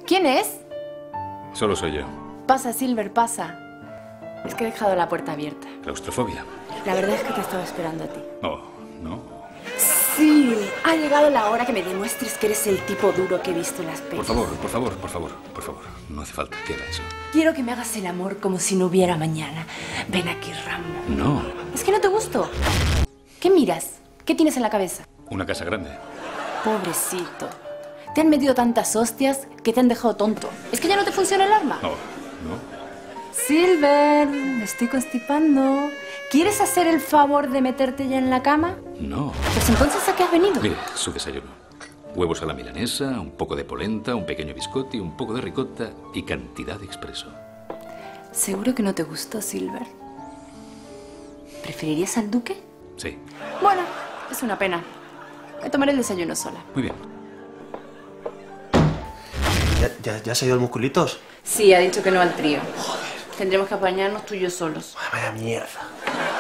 ¿Quién es? Solo soy yo. Pasa, Silver, pasa. Es que he dejado la puerta abierta. Claustrofobia. La verdad es que te estaba esperando a ti. Oh, ¿no? Sí, ha llegado la hora que me demuestres que eres el tipo duro que he visto en las pelis. Por favor, por favor, por favor, por favor. No hace falta que haga eso. Quiero que me hagas el amor como si no hubiera mañana. Ven aquí, Rambo. No. Es que no te gusto. ¿Qué miras? ¿Qué tienes en la cabeza? Una casa grande. Pobrecito. Te han metido tantas hostias que te han dejado tonto. ¿Es que ya no te funciona el arma? No, no. Silver, me estoy constipando. ¿Quieres hacer el favor de meterte ya en la cama? No. Pues entonces, ¿a qué has venido? Mire, su desayuno. Huevos a la milanesa, un poco de polenta, un pequeño biscotti, un poco de ricota y cantidad de expreso. ¿Seguro que no te gustó, Silver? ¿Preferirías al duque? Sí. Bueno, es una pena. Me tomaré el desayuno sola. Muy bien. ¿Ya se ha ido el Musculitos? Sí, ha dicho que no al trío. Joder. Tendremos que apañarnos tú y yo solos. Vaya mierda.